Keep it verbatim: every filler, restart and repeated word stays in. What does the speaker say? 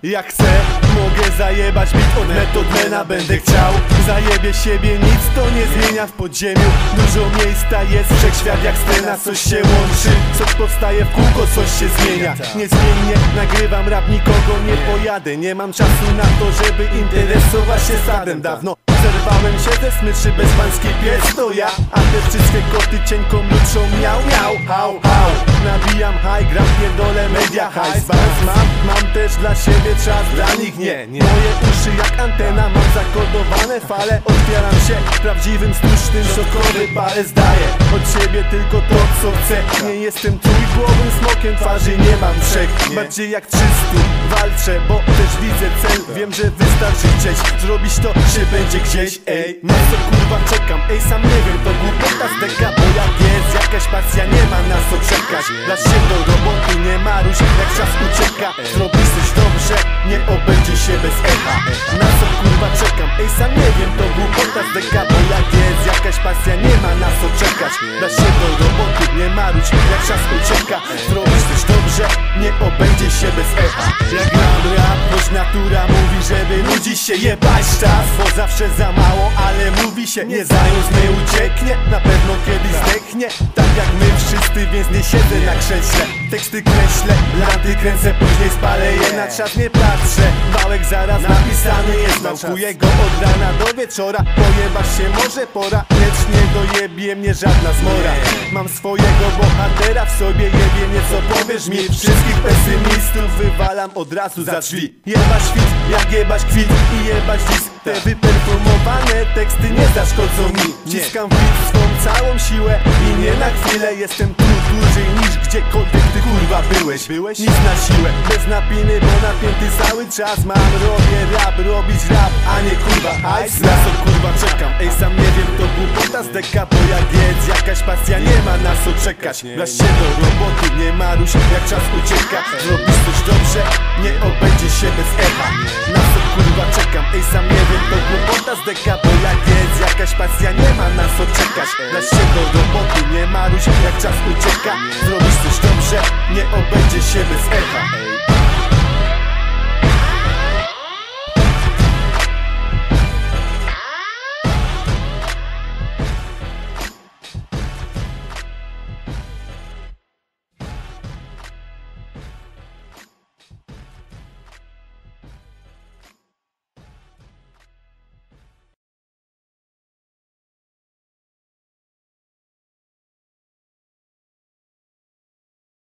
Jak chcę, mogę zajebać bit od metodmana. Będę chciał, zajebie siebie, nic to nie zmienia w podziemiu. Dużo miejsca jest, wszechświat jak scena. Coś się łączy, coś powstaje w kółko, coś się zmienia. Niezmiennie nagrywam rap, nikogo nie pojadę. Nie mam czasu na to, żeby interesować się sadem. Dawno zerwałem się ze smyczy, bezpański pies to ja. A te wszystkie koty cienką mruczą miał, miał, hał, hał. Nabijam high, gram, pierdolę, media high. Balans mam, mam też dla siebie czas, dla nich nie, nie. Moje uszy jak antena, mam zakodowane fale. Otwieram się prawdziwym, sztucznym, szokowy parę zdaję od siebie tylko to, co chcę. Nie jestem trójgłowym smokiem, twarzy nie mam trzech. Bardziej jak trzystu walczę, bo też widzę cel. Wiem, że wystarczy chcieć, zrobić to się będzie gdzieś. Ej, na co kurwa czekam? Ej, sam nie wiem, to głupota z deka. Bo jak jest jakaś pasja, nie ma na co czekać. Dla się do roboty, nie maruś, jak czas ucieka. Zrobisz coś dobrze, nie obędzie się bez echa. Na co kurwa czekam? Ej, sam nie wiem, to głupota z deka. Bo jak jest jakaś pasja, nie ma na co czekać. Dla się do roboty, nie maruś, jak czas ucieka. Zrobisz coś dobrze, nie obędzie się bez echa. Jak gram rap, choć natura mówi, żeby ludzi się jebać czas. Bo zawsze za mało, ale mówi się, nie zając nie ucieknie. Na pewno kiedyś zdechnie, tak jak my wszyscy, więc nie siedzę na krześle. Teksty kreślę, lanty kręcę, później spalę je, na czas nie patrzę. Wałek zaraz napisany jest, naukuję go od rana do wieczora. Pojebasz się może pora, lecz nie dojebie mnie żadna zmora. Mam swojego bohatera w sobie, jebie mnie co powiesz mi. Wszystkich pesymistów wywalam od razu za drzwi. Jebać świt, jak jebać kwit i jebać dis. Te wyperfumowane teksty nie zaszkodzą mi. Wciskam w bit swą całą siłę i nie na chwilę. Jestem tu dłużej niż gdziekolwiek ty kurwa byłeś. Byłeś? Nic na siłę, bez napiny, bo napięty cały czas mam. Robię rap, robić rap, a nie kurwa hajs. Na co kurwa czekam? Ej, sam nie wiem, to głupota z deka. Bo jak jest jakaś pasja, nie ma na co czekać. Dla się do roboty, nie maruś, jak czas ucieka. Zrobisz coś dobrze, nie obędzie się bez echa. Na co kurwa czekam? Ej, sam nie wiem, to głupota z deka. Bo jak jest jakaś pasja, nie ma na co czekać. Dla się do roboty, nie maruś, jak czas ucieka. Zrobisz coś dobrze, nie obędzie się bez echa.